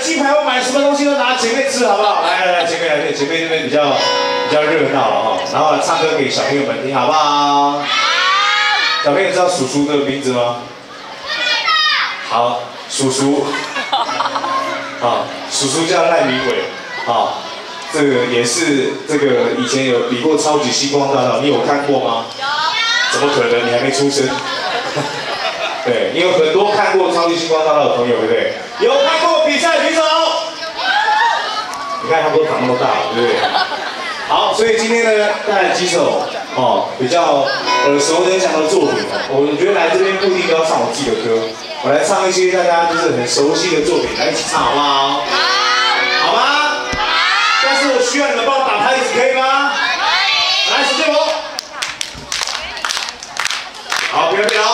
鸡排，我买什么东西都拿前面吃，好不好？来，前面来，前面这边比较热闹了哈。然后唱歌给小朋友们听，好不好？好。小朋友知道叔叔的名字吗？好，叔叔。啊，叔叔叫赖明伟。啊，这个也是以前有比过超级星光大道，你有看过吗？有。怎么可能？你还没出生。对，你有很多看过超级星光大道的朋友，对不对？有看过比赛举手。你看他们都长那么大了，对不对？好，所以今天呢，带来几首比较耳熟能详的作品。我觉得来这边不一定都要唱我自己的歌，我来唱一些大家就是很熟悉的作品，来一起唱好不好？好。好吗？好。但是我需要你们帮我打拍子，可以吗？可以。来，手接我。好，别摇。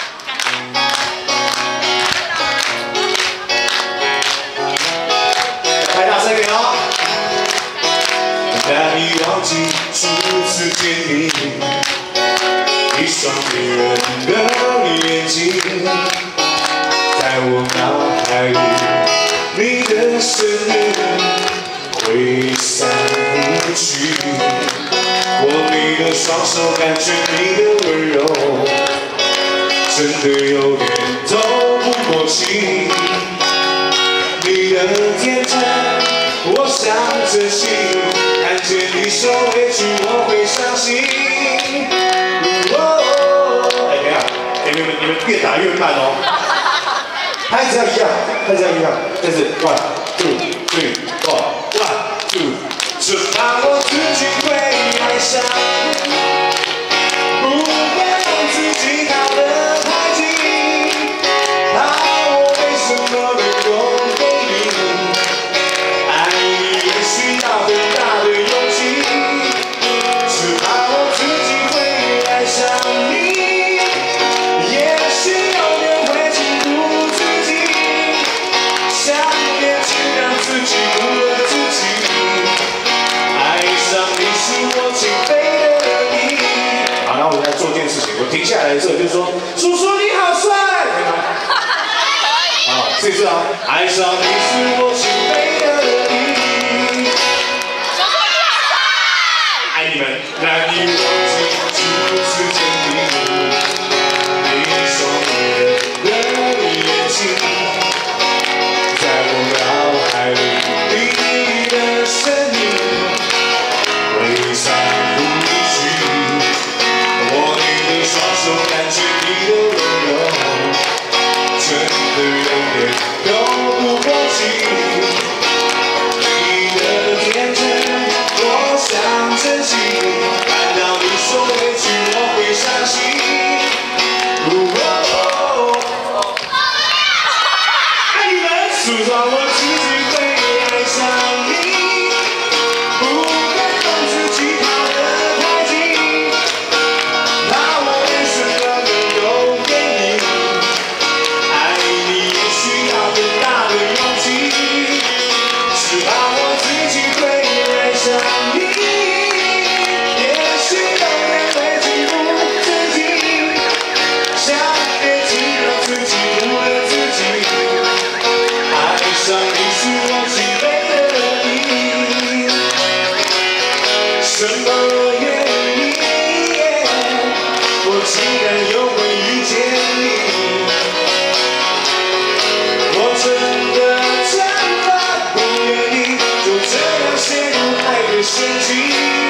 太大声一点哦！难以忘记初次见你，一双迷人的眼睛，在我脑海里，你的身影挥散不去。握你的双手，感觉你的温柔，真的有点透不过气。你的天真，我想珍惜，看见你受委屈，我会伤心。哎，等一下，你们越打越慢哦，拍子要一样，拍子要一样，这是 1 2 3 4 1 2， 只怕我自己会爱上你，不会让自己靠得太近，怕我为什么能够。我停下来的时候就说：“叔叔你好帅，可以吗？”好，试一次啊！爱上你是我情非得已。叔叔你好帅！爱你们，难以忘记初次见你，你双迷人的眼睛，在我脑海里，你的身影挥散不去。双手感觉你的温柔，真的有点透不过气。你的天真，我想珍惜，看到你受委屈，我会伤心。爱你们，塑造我自己会爱上你。什么原因？我竟然又会遇见你？我真的不愿意就这样陷入爱的陷阱。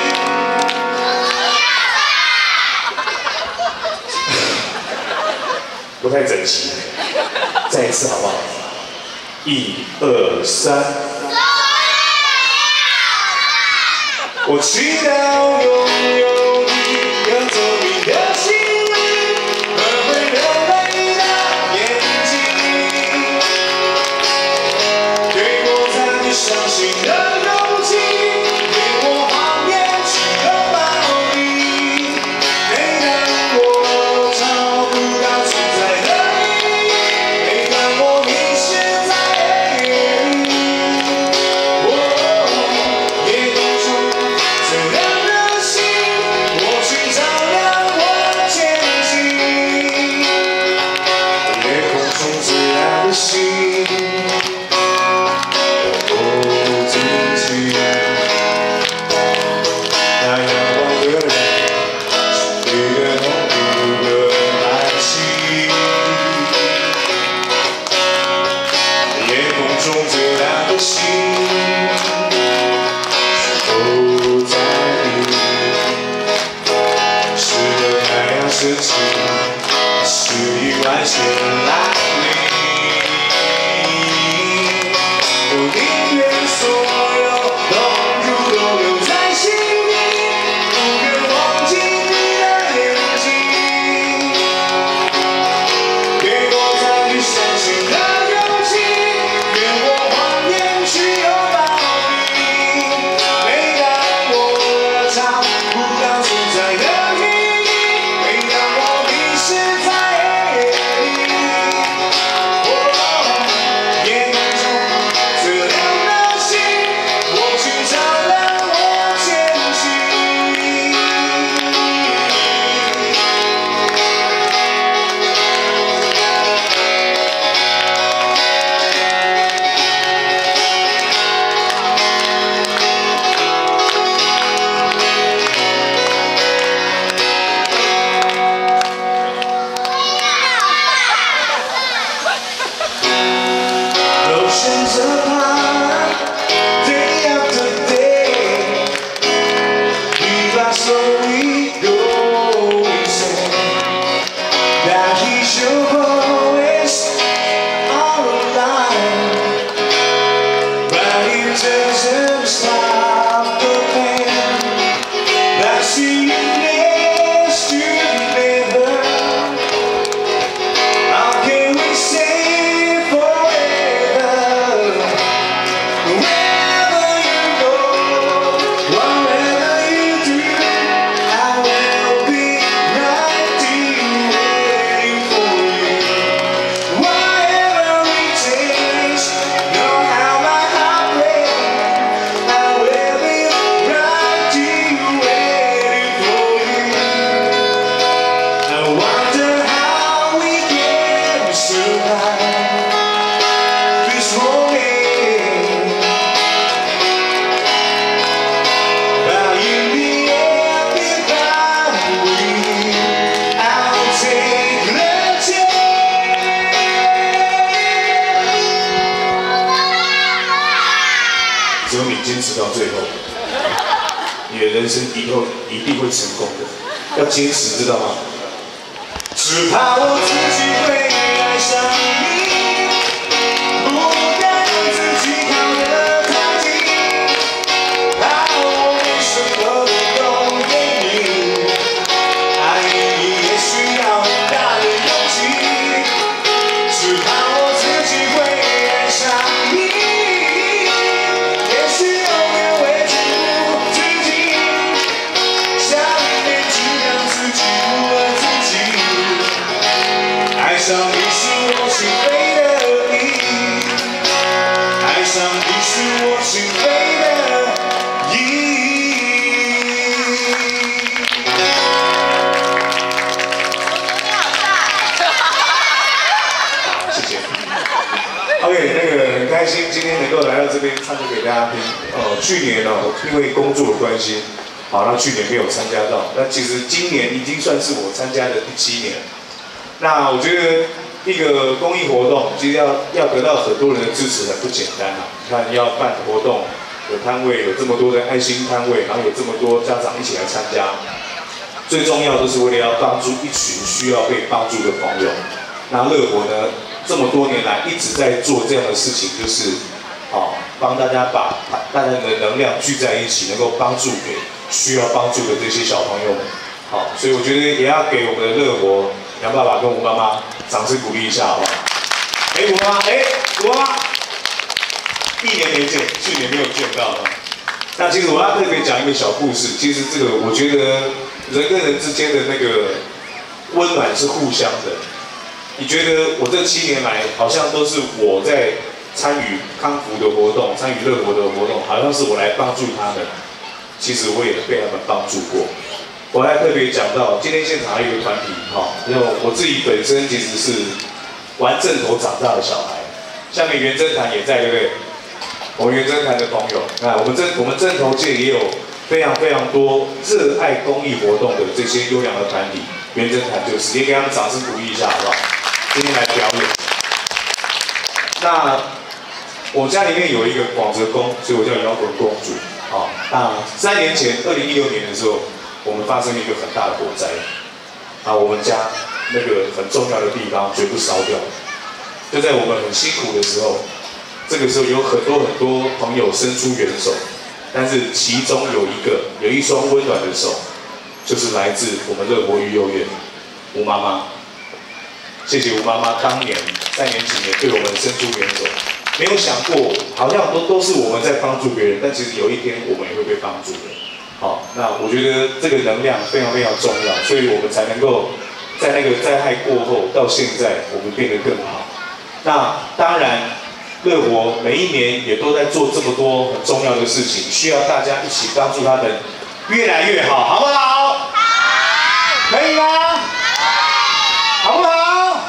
不太整齐，再一次好不好？1、2、3。我祈祷拥有你，拥走你的心灵和会流泪的眼睛，给我在你伤心的勇气，给我谎言去拥抱你。每当我找不到存在的意义，每当我迷失在黑夜里，夜空中。这样的心，我去照亮我前行。夜空中这样的心。 Oceans apart, day after day, we are slowly going sad. That he should always our life, but it doesn't stop the pain that sickness to never. How can we say forever? Wherever you go, whatever you do, I will be right here waiting for you. Whatever it takes, no how my heart breaks, I will be right here waiting for you. I wonder how we can survive this moment. But in the end, without we, I'll take the chance. 只有你坚持到最后，你的人生以后一定会成功的。要坚持，知道吗？只怕我自己会爱上你，不该让自己靠得太近，怕我没什么都给你，爱你也需要很大的勇气。只怕我自己会爱上你，也许永远会情不自禁，下一秒只让自己误了自己。爱上你是我心扉的意义，爱上你是我心扉的意义。好，谢谢。OK， 那个很开心今天能够来到这边唱歌给大家听。去年哦，因为工作的关系，好，那去年没有参加到。那其实今年已经算是我参加的第7年。那我觉得一个公益活动，其实要得到很多人的支持很不简单啊。你看要办活动，有摊位，有这么多的爱心摊位，然后有这么多家长一起来参加。最重要的是为了要帮助一群需要被帮助的朋友。那乐活呢，这么多年来一直在做这样的事情，就是帮大家把大家的能量聚在一起，能够帮助给需要帮助的这些小朋友们。好，所以我觉得也要给我们的乐活杨爸爸跟吴妈妈掌声鼓励一下，好不好？吴妈妈，吴妈妈，1年没见，去年没有见到了。那其实我要特别讲一个小故事。其实这个我觉得人跟人之间的那个温暖是互相的。你觉得我这7年来，好像都是我在参与康复的活动，参与乐活的活动，好像是我来帮助他们。其实我也被他们帮助过。我还特别讲到，今天现场还有一个团体，因为我自己本身其实是玩正头长大的小孩，下面袁真潭也在，对不对？我们袁真潭的朋友，那我们正头界也有非常非常多热爱公益活动的这些优良的团体，袁真潭就是，也给他们掌声鼓励一下，好不好？今天来表演。那我家里面有一个广泽宫，所以我叫摇滚公主。那3年前，2016年的时候，我们发生了一个很大的火灾。我们家那个很重要的地方全部烧掉了。就在我们很辛苦的时候，这个时候有很多朋友伸出援手，但是其中有一双温暖的手，就是来自我们乐活育幼院吴妈妈。谢谢吴妈妈当年3年前对我们伸出援手。没有想过，好像都是我们在帮助别人，但其实有一天我们也会被帮助的。那我觉得这个能量非常非常重要，所以我们才能够在那个灾害过后到现在，我们变得更好。那当然，乐活每一年也都在做这么多很重要的事情，需要大家一起帮助他们越来越好，好不好？好，可以吗？好不好？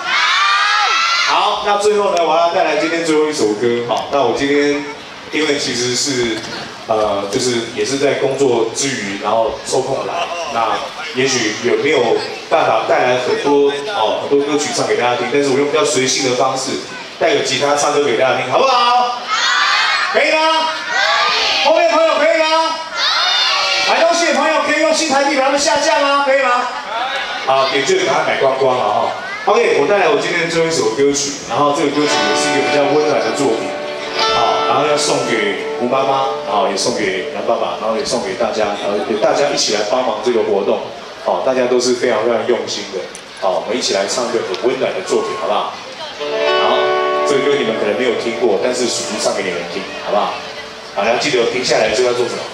好，那最后呢，我要带来今天最后一首歌。那我今天因为其实是就是也是在工作之余，然后抽空来，那也许有没有办法带来很多歌曲唱给大家听，但是我用比较随性的方式， 带个吉他唱歌给大家听，好不好？可以吗？后面朋友可以吗？买东西的朋友可以用新台币把它们下架吗？可以吗？好，点就把它买光光了哈。OK， 我带来我今天最后一首歌曲，然后这个歌曲也是一个比较温暖的作品，好，然后要送给吴妈妈，好，也送给杨爸爸，然后也送给大家，然后也大家一起来帮忙这个活动，好，大家都是非常非常用心的，好，我们一起来唱一个很温暖的作品，好不好？好，这个歌你们可能没有听过，但是叔叔唱给你们听，好不好？好，然后记得停下来之后要做什么？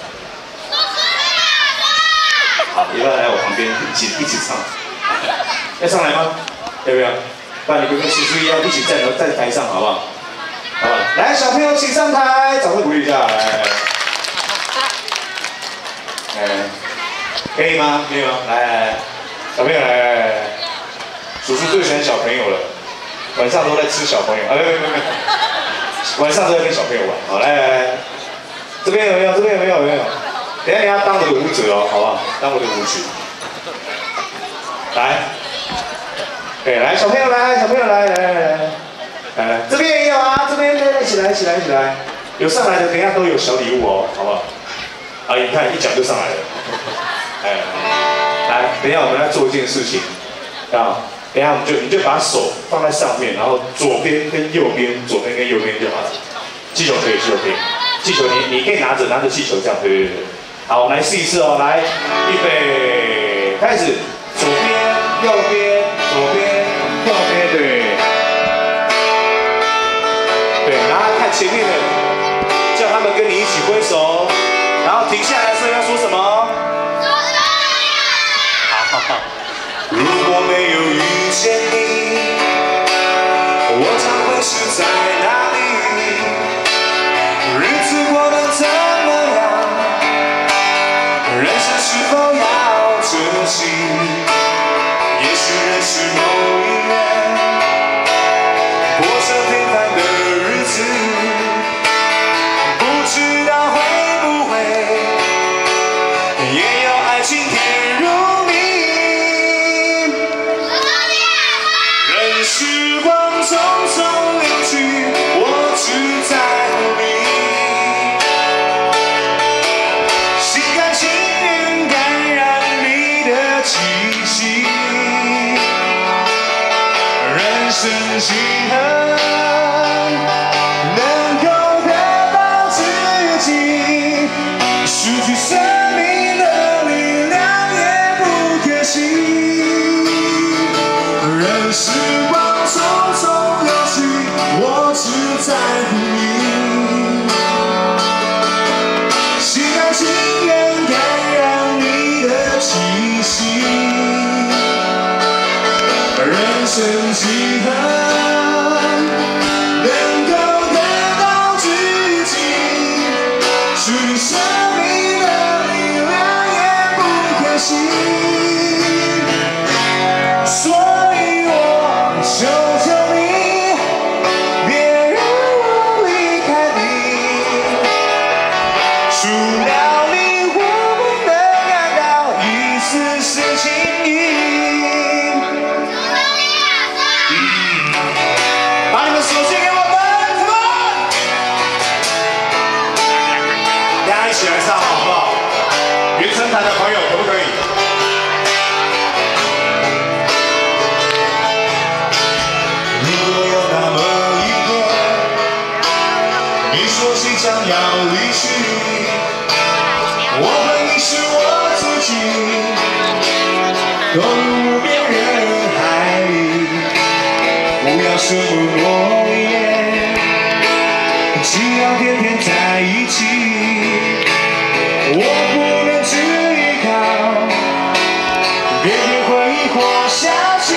好，一般来我旁边一起唱，要上来吗？要不要？不然你跟叔叔一样，一起站在台上，好不好？好吧，来，小朋友请上台，掌声鼓励一下，来，可以吗？可以吗？来，小朋友来，叔叔最喜欢小朋友了，晚上都在吃小朋友，没，晚上都在跟小朋友玩，好，来，这边有没有？这边有没有？等一下你要当我的舞者哦，好不好？当我的舞曲，来。对，来，小朋友来，来，这边也有啊，这边一起来，有上来的，等一下都有小礼物哦，好不好？啊，你看一讲就上来了，来，等一下我们要做一件事情，啊，等一下你就把手放在上面，然后左边跟右边就好了，气球可以，气球你可以拿着气球这样，对，好，我们来试一次哦，来，预备，开始，左边，右边，左边。对，然后看前面的，叫他们跟你一起挥手，然后停下来的时候要说什么？好，如果没有遇见你，我将会是在哪里？日子过得怎么样？人生是否要珍惜？也许认识某一人，过着平凡的日子，不知道会不会也有爱情甜如蜜。任时光匆匆流去，我只在乎你，心甘情愿感染你的气息。人生心痕，能够得到自己，失去生命的力量也不可惜。任时光匆匆流去，我只在乎你，心甘情愿感染你的气息。人生几何能够得到自己，失去生命的力量也不可惜。所以我求求你，别让我离开你，除了你我不能感到一丝丝情意。把你们手借给我们，大家一起来唱好不好？原声台的朋友可不可以？如果有那么一天，你说即将要离去，我会遗失我自己，投入无边人海里。不要什么诺言，只要天天在一起。我不能只依靠，别给回忆活下去。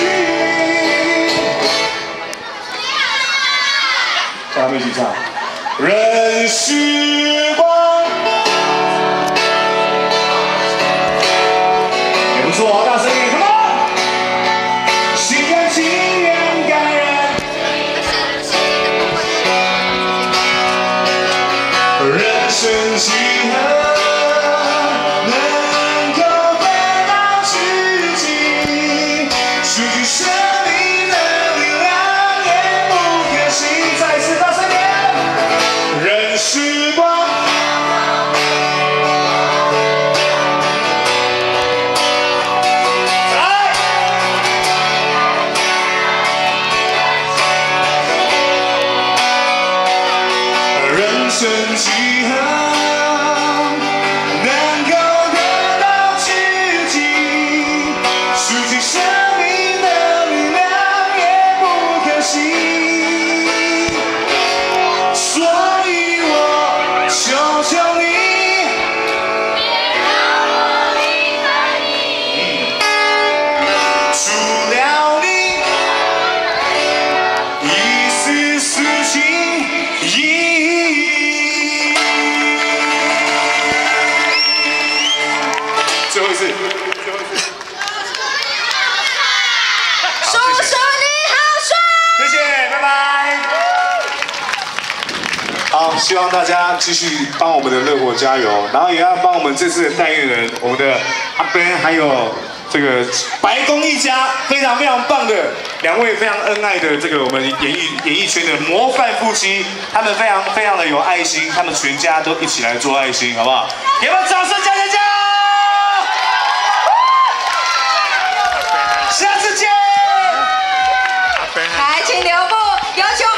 咱们一起唱，任时光，也不错，大声一点， come on， 心甘情愿。人生几何能够得到自己，失去生命的力量也不可惜。 生几行，能够得到知己，输尽生命的力量也不可惜。所以我求求你，别让我离开你。除了你，一丝丝情意。最后一次， 叔叔你好帅！ 谢谢，拜拜。好，希望大家继续帮我们的乐活加油，然后也要帮我们这次的代言人，我们的阿 Ben 还有这个白宫一家非常棒的2位非常恩爱的这个我们演艺圈的模范夫妻，他们非常的有爱心，他们全家都一起来做爱心，好不好？给我们掌声加！下次见！ 来，请留步，有请。